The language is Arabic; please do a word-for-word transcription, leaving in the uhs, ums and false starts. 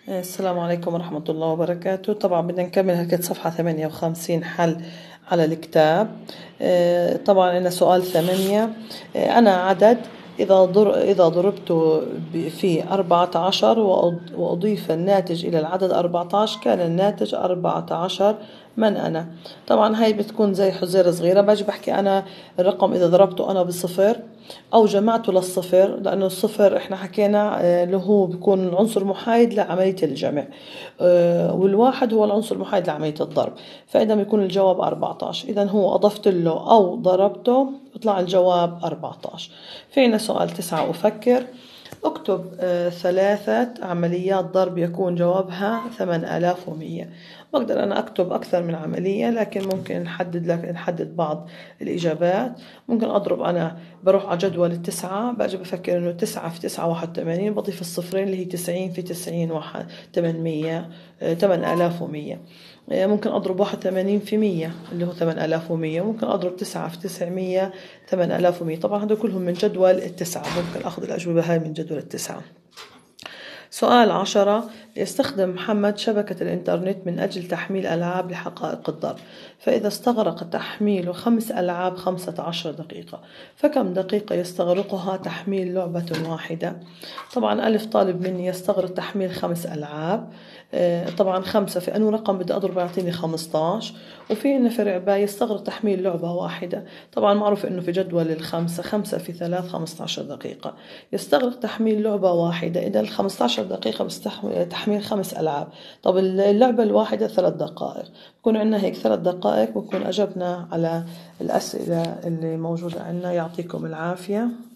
السلام عليكم ورحمة الله وبركاته. طبعا بدنا نكمل هلكة صفحة ثمانية وخمسين حل على الكتاب. آه، طبعا لنا سؤال ثمانية. آه، أنا عدد إذا ضر إذا ضربت في أربعة عشر وأضيف الناتج إلى العدد أربعة عشر كان الناتج أربعة عشر. من أنا؟ طبعا هاي بتكون زي حزيرة صغيرة، باجي بحكي أنا الرقم إذا ضربته أنا بصفر أو جمعته للصفر، لأنه الصفر إحنا حكينا اللي هو بيكون عنصر محايد لعملية الجمع، والواحد هو العنصر المحايد لعملية الضرب، فإذا بيكون الجواب أربعة عشر. إذا هو أضفت له أو ضربته بيطلع الجواب أربعة عشر. فينا سؤال تسعة. أفكر. اكتب آه ثلاثة عمليات ضرب يكون جوابها ثمانية آلاف ومية. بقدر أنا أكتب أكثر من عملية، لكن ممكن نحدد لك نحدد بعض الإجابات. ممكن أضرب أنا بروح على جدول التسعة، باجي بفكر إنه تسعة في تسعة واحد وثمانين، بضيف الصفرين اللي هي تسعين في تسعين واحد ثمانمية ثمانية آلاف ومية. ممكن أضرب واحد وثمانين في مية اللي هو ثمانية آلاف ومية. ممكن أضرب تسعة في تسعمية ثمانية آلاف ومية. طبعا هذول كلهم من جدول التسعة، ممكن أخذ الأجوبة هاي من جدول التسعة. سؤال عشرة. يستخدم محمد شبكة الإنترنت من أجل تحميل ألعاب لحقائق الضرب، فإذا استغرق تحميل خمس ألعاب خمسة عشر دقيقة، فكم دقيقة يستغرقها تحميل لعبة واحدة؟ طبعا ألف طالب مني يستغرق تحميل خمس ألعاب. طبعا خمسة في أنه رقم بدي أضربه يعطيني خمسطعش، وفي إنه فرع باء يستغرق تحميل لعبة واحدة. طبعا معروف إنه في جدول الخمسة خمسة في ثلاث خمسطعش دقيقة، يستغرق تحميل لعبة واحدة. إذا الخمسطعش دقيقة بستحمل تحميل خمس ألعاب. طب اللعبة الواحدة ثلاث دقائق، بكون عندنا هيك ثلاث دقائق، بكون أجبنا على الأسئلة اللي موجودة عندنا. يعطيكم العافية.